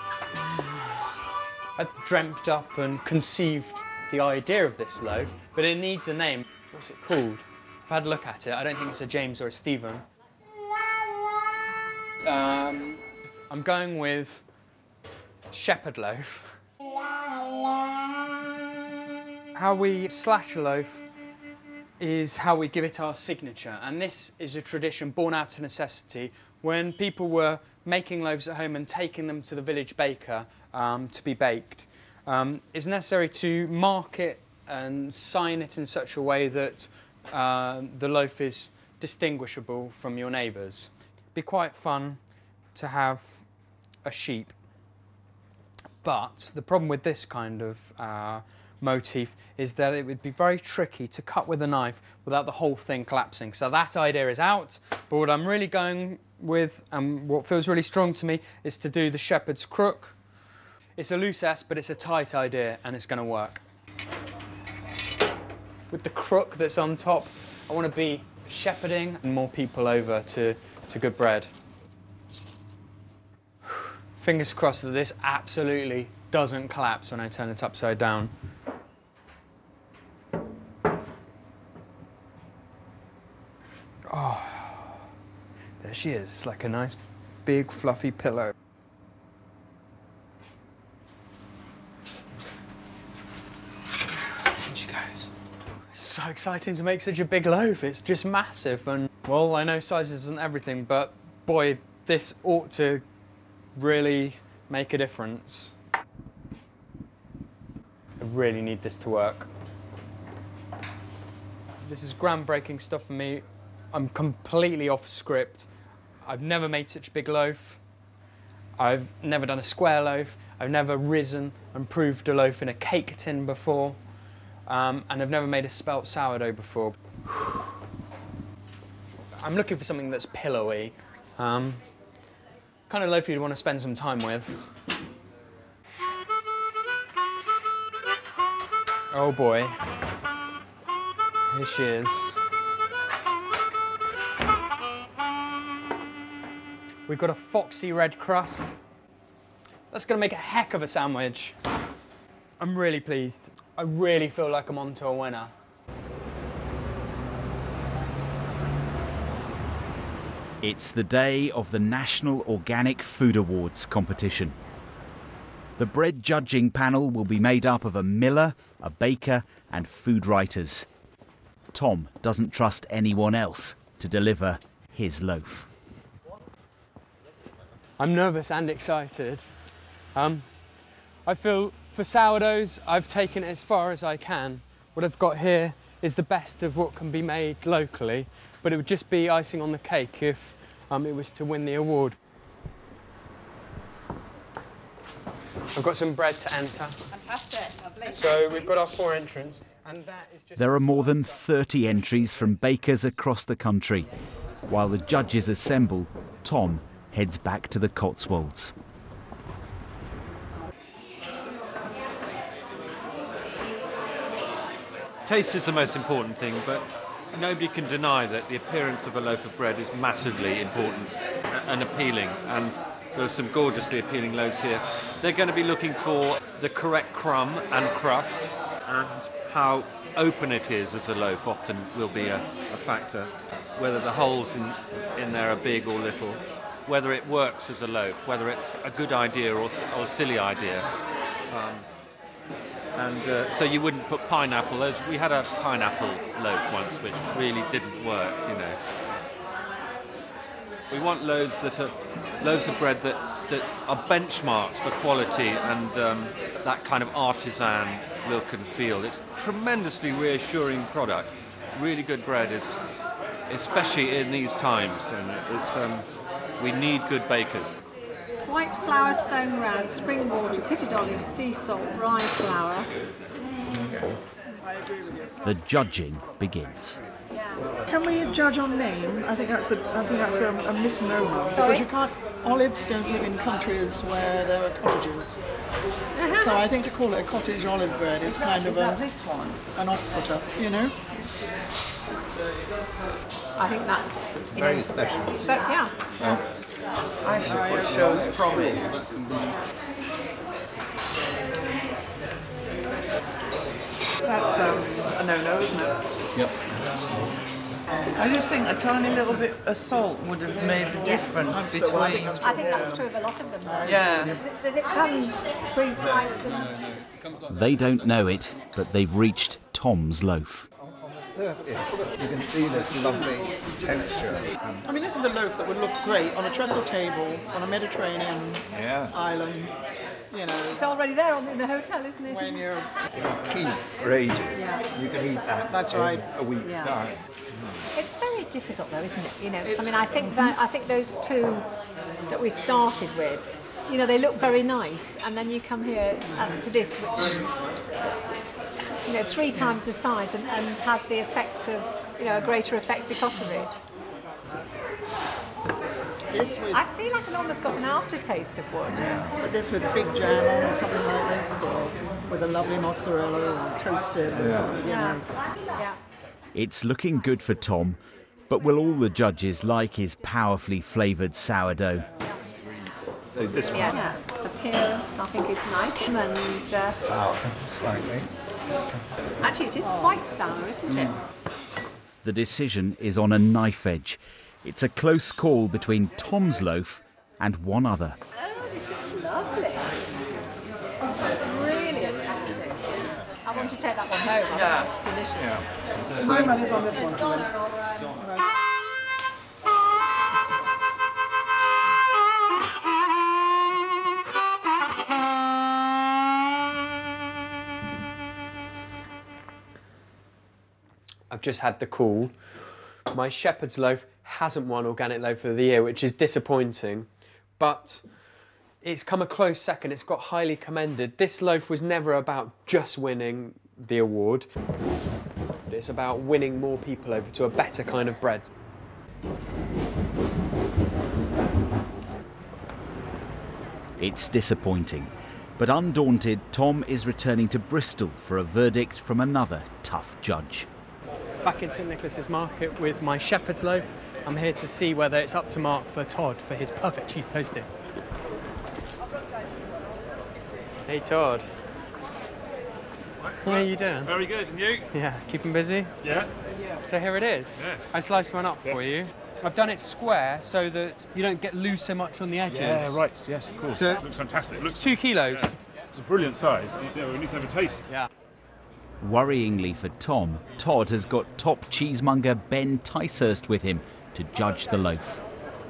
I dreamt up and conceived the idea of this loaf, but it needs a name. What's it called? I've had a look at it. I don't think it's a James or a Stephen. Um, I'm going with shepherd loaf. How we slash a loaf is how we give it our signature, and this is a tradition born out of necessity when people were making loaves at home and taking them to the village baker um, to be baked. Um, it's necessary to mark it and sign it in such a way that uh, the loaf is distinguishable from your neighbours. It'd be quite fun to have a sheep, but the problem with this kind of uh, motif is that it would be very tricky to cut with a knife without the whole thing collapsing. So that idea is out, but what I'm really going with and what feels really strong to me is to do the shepherd's crook. It's a loose S, but it's a tight idea and it's going to work. With the crook that's on top, I want to be shepherding more people over to, to good bread. Fingers crossed that this absolutely doesn't collapse when I turn it upside down. Oh, there she is. It's like a nice, big, fluffy pillow. In she goes. It's so exciting to make such a big loaf. It's just massive. And, well, I know size isn't everything, but boy, this ought to really make a difference. I really need this to work. This is groundbreaking stuff for me. I'm completely off script. I've never made such a big loaf. I've never done a square loaf. I've never risen and proved a loaf in a cake tin before. Um, and I've never made a spelt sourdough before. I'm looking for something that's pillowy. Um, kind of loaf you'd want to spend some time with. Oh boy. Here she is. We've got a foxy red crust. That's going to make a heck of a sandwich. I'm really pleased. I really feel like I'm on to a winner. It's the day of the National Organic Food Awards competition. The bread judging panel will be made up of a miller, a baker and food writers. Tom doesn't trust anyone else to deliver his loaf. I'm nervous and excited. Um, I feel for sourdoughs, I've taken it as far as I can. What I've got here is the best of what can be made locally, but it would just be icing on the cake if um, it was to win the award. I've got some bread to enter. Fantastic, lovely. So we've got our four entrants, and that is just... There are more than thirty entries from bakers across the country. While the judges assemble, Tom heads back to the Cotswolds. Taste is the most important thing, but nobody can deny that the appearance of a loaf of bread is massively important and appealing, and there are some gorgeously appealing loaves here. They're going to be looking for the correct crumb and crust, and how open it is as a loaf often will be a, a factor. Whether the holes in, in there are big or little, whether it works as a loaf, whether it's a good idea or, or a silly idea. Um, and uh, so you wouldn't put pineapple. There's, we had a pineapple loaf once which really didn't work, you know. We want loaves that are loaves of bread that, that are benchmarks for quality and um, that kind of artisan look and feel. It's a tremendously reassuring product. Really good bread is, especially in these times, and it's um, we need good bakers. White flour, stone ground, spring water, pitted olives, sea salt, rye flour. The judging begins. Can we judge on name? I think that's a, I think that's a, a misnomer. Sorry? Because you can't. Olives don't live in countries where there are cottages. So I think to call it a cottage olive bread is kind of a this one? an off-putter, you know. I think that's you Very know, special. But yeah. Well, I think it shows promise. That's um, a no-no, isn't it? Yep. I just think a tiny little bit of salt would have made the difference So, between... well, I think that's I think that's true of a lot of them. Yeah. Does it, does it come pre-sliced? And... They don't know it, but they've reached Tom's loaf. On the surface, you can see this lovely texture. I mean, this is a loaf that would look great on a trestle table on a Mediterranean Yeah. island. You know, It's already there on, in the hotel, isn't it? when you're... You can keep for ages. Yeah. You can eat that That's in right. a week's Yeah. time. It's very difficult, though, isn't it? You know, 'cause, I mean, I think that I think those two that we started with, you know, they look very nice, and then you come here uh, to this, which, you know, three times the size, and, and has the effect of, you know, a greater effect because of it. This with... I feel like it almost got an aftertaste of wood. But this with fig jam on or something like this, or with a lovely mozzarella or toasted. Yeah. You know. Yeah. It's looking good for Tom, but will all the judges like his powerfully flavoured sourdough? So this one, Yeah. Appearance, I think, is nice, and uh, sour slightly. actually, it is quite sour, isn't it? The decision is on a knife edge. It's a close call between Tom's loaf and one other. Oh, this looks lovely. Oh, really attractive. I want to take that one home. I Yeah. think it's delicious. My money's on this one. I've just had the call. My shepherd's loaf hasn't won Organic Loaf of the Year, which is disappointing, but it's come a close second. It's got highly commended. This loaf was never about just winning the award. It's about winning more people over to a better kind of bread. It's disappointing, but undaunted, Tom is returning to Bristol for a verdict from another tough judge. Back in St Nicholas's Market with my shepherd's loaf. I'm here to see whether it's up to mark for Todd for his perfect cheese toasting. Hey Todd. How are you doing? Very good, and you? Yeah, keeping busy? Yeah. So here it is. Yes. I sliced one up for you. I've done it square so that you don't get loose so much on the edges. Yeah, right, yes, of course. So it looks fantastic. It looks two kilos. Yeah. It's a brilliant size. Yeah, we need to have a taste. Yeah. Worryingly for Tom, Todd has got top cheesemonger Ben Ticehurst with him to judge the loaf.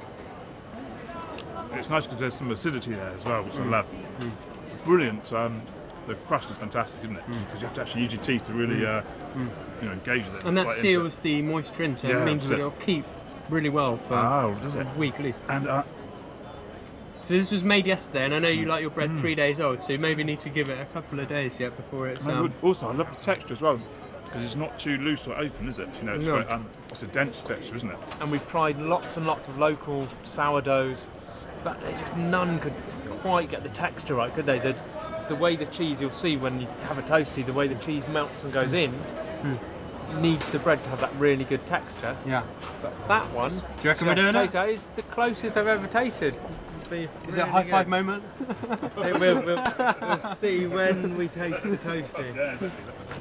It's nice because there's some acidity there as well, which Mm. I love. Mm. Brilliant. Um, the crust is fantastic, isn't it? Because Mm. you have to actually use your teeth to really, uh, Mm. you know, engage with it. And that right into seals the moisture in, so Yeah, it means that's that it. it'll keep really well for Oh, does a it? week at least. And uh, so this was made yesterday, and I know you like your bread Mm. three days old, so you maybe need to give it a couple of days yet before it's. I Um, would- also, I love the texture as well because it's not too loose or open, is it? You know, it's, No. quite, um, it's a dense texture, isn't it? and we've tried lots and lots of local sourdoughs, but they just none could quite get the texture right, could they? The, it's the way the cheese, you'll see when you have a toasty, the way the cheese melts and goes in, needs the bread to have that really good texture. Yeah. But that one, do you reckon we're doing it? That is the closest I've ever tasted. Is it a high five moment? Hey, we'll, we'll, we'll see when we taste the toasty. Yeah, exactly.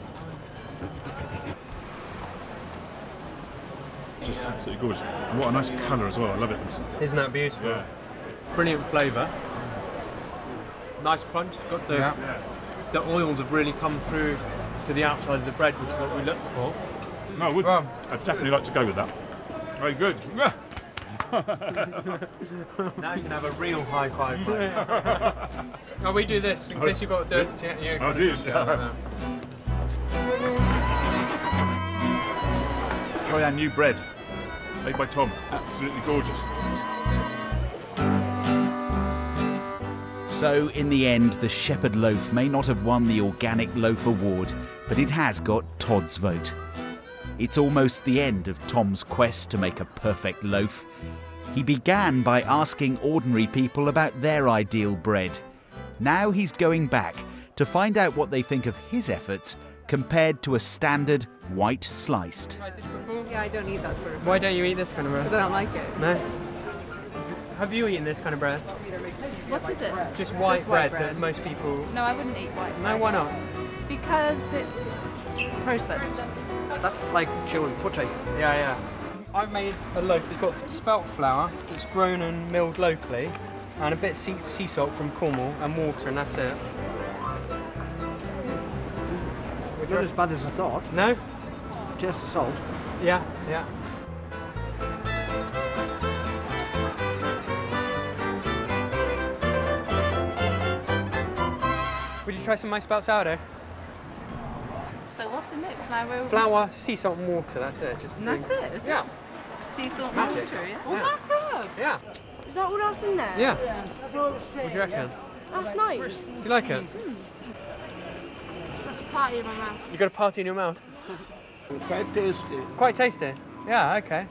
Just absolutely gorgeous. And what a nice colour as well. I love it. Isn't that beautiful? Yeah. Brilliant flavour. Nice crunch. It's got the Yeah. the oils have really come through to the outside of the bread, which is what we look for. No, I would. I'd definitely like to go with that. Very good. Now you can have a real high five. Oh, we do this in case you've got dirt. You Oh, do you? Try our new bread, made by Tom. Absolutely gorgeous. So, in the end, the Shepherd Loaf may not have won the Organic Loaf Award, but it has got Todd's vote. It's almost the end of Tom's quest to make a perfect loaf. He began by asking ordinary people about their ideal bread. Now he's going back to find out what they think of his efforts compared to a standard white sliced. Yeah, I don't eat that for. Why don't you eat this kind of bread? Because I don't like it. No. Have you eaten this kind of bread? What is it? Just white, Just white bread, bread. that most people. No, I wouldn't eat white No, bread. why not? Because it's processed. That's like chewing putty. Yeah, yeah. I've made a loaf that's got spelt flour that's grown and milled locally, and a bit of sea, sea salt from Cornwall and water, and that's it. Not as bad as I thought. No? Just the salt. Yeah, yeah. Would you try some of my spelt sourdough? So what's in it? Flour? Flour, sea salt and water, that's it. Just And that's three. it, is Yeah. it? Sea salt and Magic. water, yeah? Oh Yeah. my god! Yeah. Is that all that's in there? Yeah. What do you reckon? That's nice. Do you like it? Mm. That's a party in my mouth. You got a party in your mouth? Quite tasty. Quite tasty? Yeah, okay.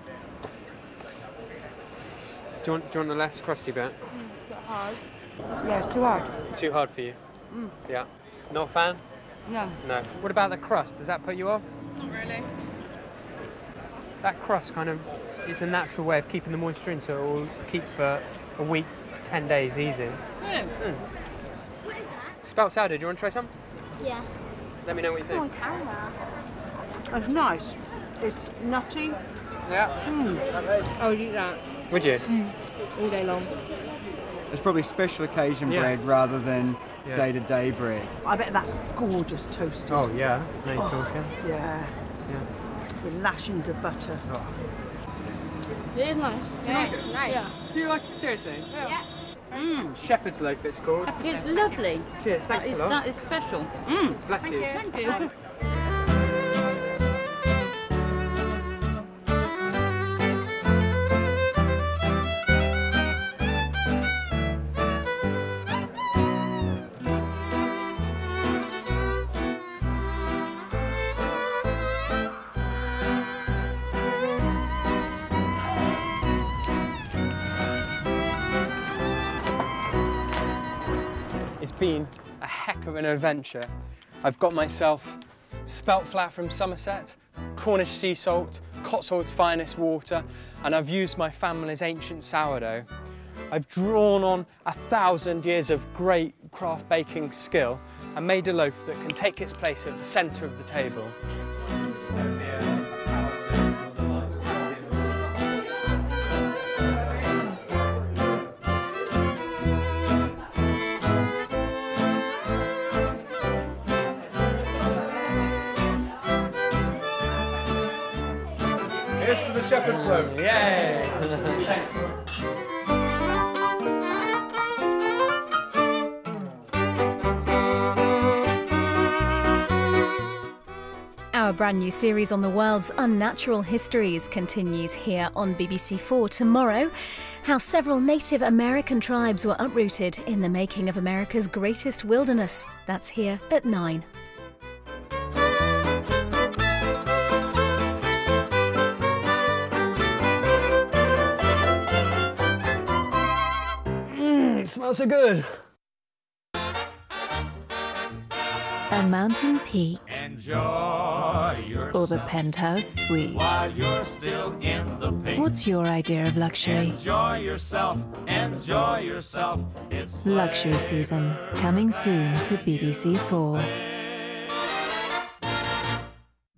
Do you want, do you want a less crusty bit? Hard. Yeah, it's too hard. Too hard for you? Mm. Yeah. Not a fan? No. No. What about the crust? Does that put you off? Not really. That crust kind of is a natural way of keeping the moisture in, so it will keep for a week, ten days easy. Yeah. Mm. Spelt sourdough, do you want to try some? Yeah. Let me know what you Come on, think. camera. It's nice. It's nutty. Yeah. Mm. I would eat that. Would you? Mm. All day long. It's probably special occasion Yeah. bread rather than Yeah. day-to-day bread. I bet that's gorgeous toasted. Oh, yeah. Now you're Oh, talking. Yeah. Yeah. With lashings of butter. Oh. It is nice. Do you like it? Nice. Yeah. Do you like it seriously? Yeah. Mm. Shepherd's loaf, it's called. It's lovely. Cheers, thanks that is, a lot. That is special. Mm. Bless Thank you. you. Thank you. It's been a heck of an adventure. I've got myself spelt flour from Somerset, Cornish sea salt, Cotswold's finest water, and I've used my family's ancient sourdough. I've drawn on a thousand years of great craft baking skill and made a loaf that can take its place at the centre of the table. Here's to the shepherd's loaf. Yay! Our brand new series on the world's unnatural histories continues here on B B C four tomorrow. How several Native American tribes were uprooted in the making of America's greatest wilderness. That's here at nine. Mmm, it smells so good. A mountain peak Enjoy yourself or the penthouse suite. while you're still in the pink. What's your idea of luxury? Enjoy yourself, enjoy yourself. It's Luxury season, coming soon to B B C four.